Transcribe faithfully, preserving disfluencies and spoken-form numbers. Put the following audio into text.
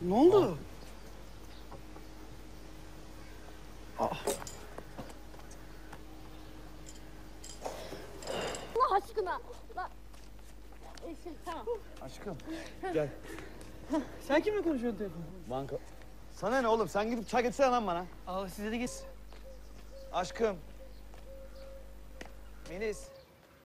Ne oldu? Aa. Allah aşkına. La... Eşim, tamam. Aşkım gel. Sen kimle konuşuyorsun telefonda? Banka. Sana ne oğlum? Sen gidip çay getirsene lan bana. Al size de git. Aşkım. Melis.